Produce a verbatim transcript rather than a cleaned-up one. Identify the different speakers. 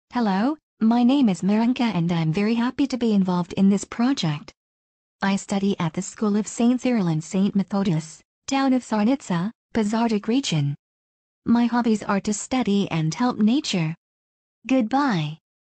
Speaker 1: Hello, my name is Mechrunka and I'm very happy to be involved in this project. I study at the School of Saint Cyril and Saint Methodius, town of Sърница, Pazardic region. My hobbies are to study and help nature. Goodbye.